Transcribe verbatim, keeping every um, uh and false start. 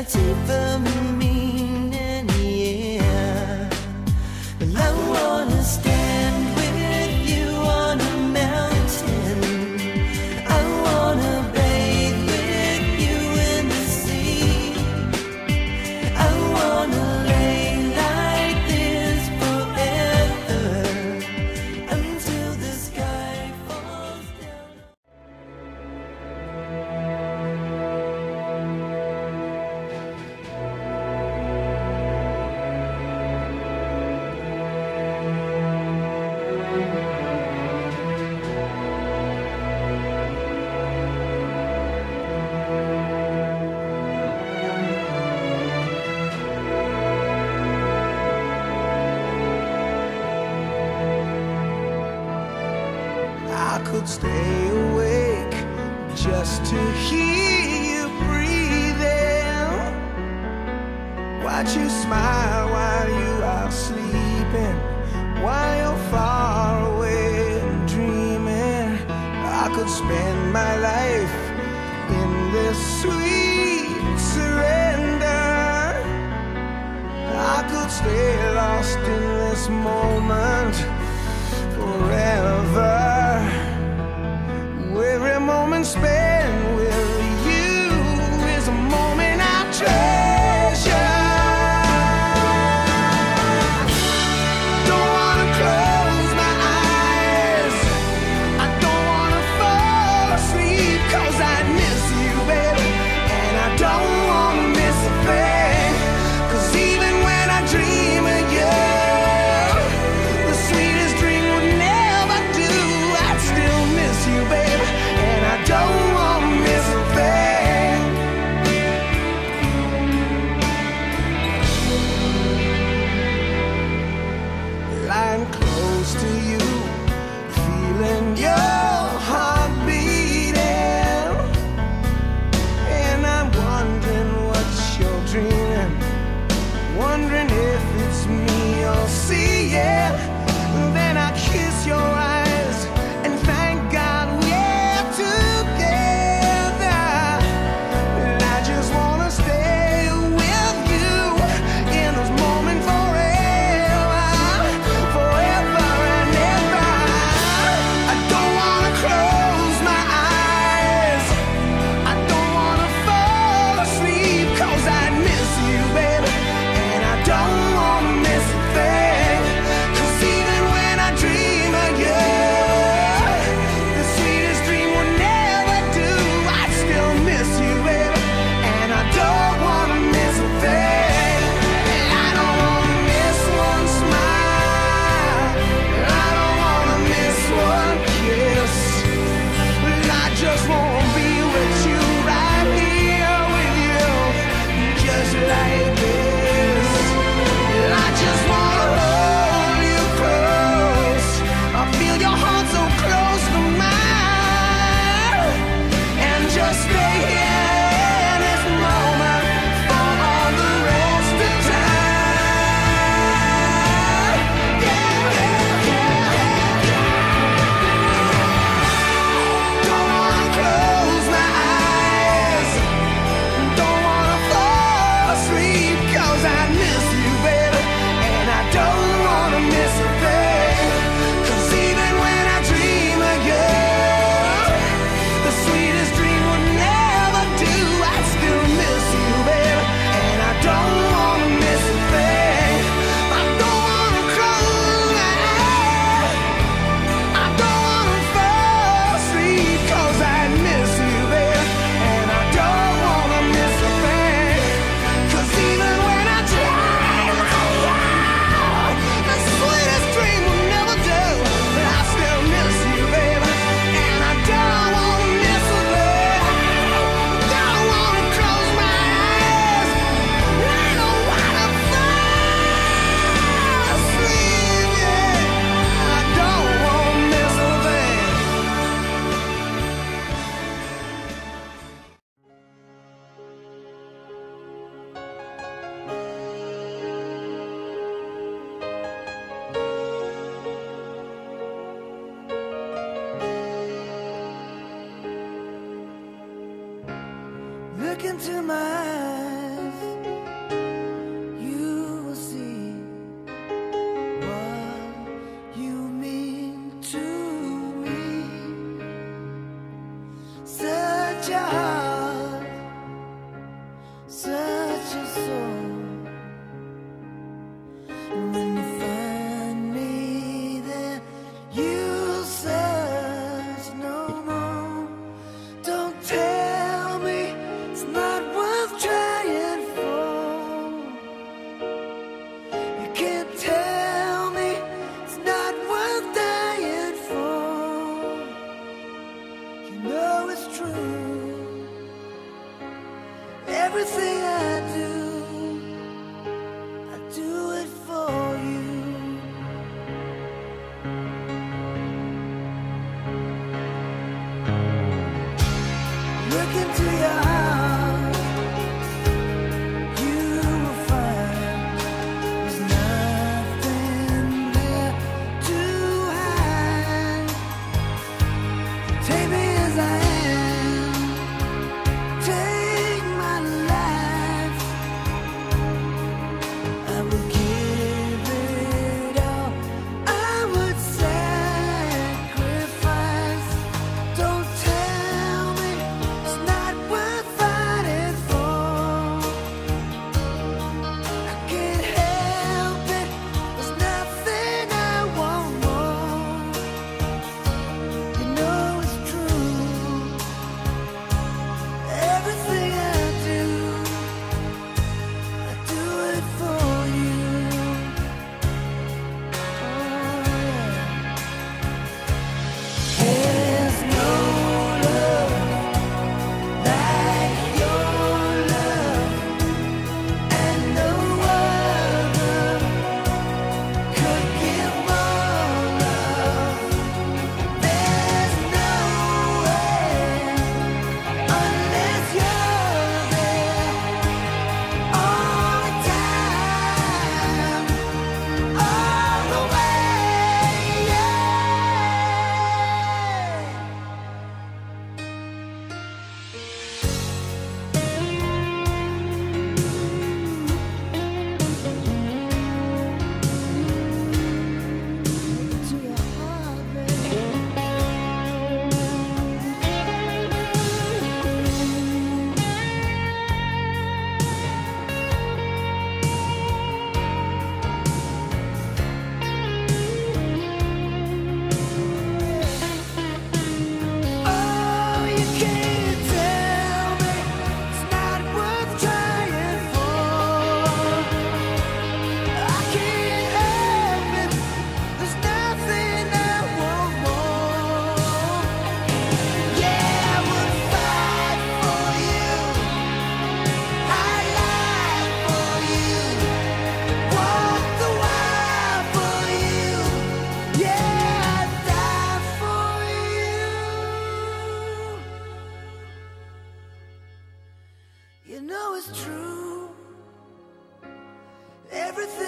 deeper meaning, yeah. Well, I wanna stand with you on a mountain. I wanna bathe with you in the sea. I wanna lay like this forever until the sky falls down. I could stay awake just to hear you breathing, watch you smile while you are sleeping, while you're far away and dreaming. I could spend my life in this sweet surrender. I could stay lost in this moment forever. Every moment spent with you is a moment I treasure. Don't wanna close my eyes, I don't wanna fall asleep, 'cause I miss you, baby, and I don't wanna miss a thing. 'Cause even when I dream of you, the sweetest dream would never do. I'd still miss you, baby, and I don't wanna miss a thing. Lying close to you, feeling your heart beating, and I'm wondering what you're dreaming, wondering if it's me you're seeing. Then I kiss your eyes and thank God we're together. And I just wanna stay with you in this moment forever, forever and ever. I don't wanna close my eyes, I don't wanna fall asleep, 'cause I miss you, baby, and I don't wanna miss a thing. 'Cause even when I dream of you, the sweetest dream would never do. I'd still miss you, baby, and I don't wanna miss a thing. And I don't wanna miss one smile, I don't wanna miss one kiss. I just wanna be with you, right here with you, just like this. I just wanna hold you close, I feel your heart so close to mine, and just stay here in this moment for all the rest of time. Yeah, yeah, yeah, yeah. Don't wanna close my eyes, don't wanna fall asleep, 'cause I miss you, baby, and I don't wanna miss a thing. 'Cause even when I dream of you, the sweetest dream would never do. I'd still miss you, baby, and I don't wanna miss a thing. I don't wanna close my eyes, I don't wanna fall asleep, 'cause I miss you, baby, and I don't wanna miss a thing. 'Cause even when I dream of you, the sweetest dream will never do. But I still miss you, baby, and I don't wanna miss a thing. Don't wanna close my eyes, I don't wanna fall asleep, yeah. I don't wanna miss a thing. Look into my eyes, your soul. And when you find me there, you'll search no more. Don't tell me it's not worth trying for. You can't tell me it's not worth dying for. You know it's true. Everything I do, I do it for you. Look into your heart, you will find there's nothing there to hide. Take me as I am, take my life. I would give it all, I would sacrifice. Don't tell me it's not worth fighting for. I can't help it, there's nothing I want more. You know it's true. Everything I do, I do it for you. Oh, yeah. There's no love like your love, and no other could give more love. There's no way unless you're there all the time, all the way, yeah. To your heart, baby. Oh, you can't tell me it's not worth trying for. I can't help it, there's nothing I want more. Yeah, I would fight for you, I'd lie for you, walk the wild for you. Yeah, I'd die for you. You know it's true. Everything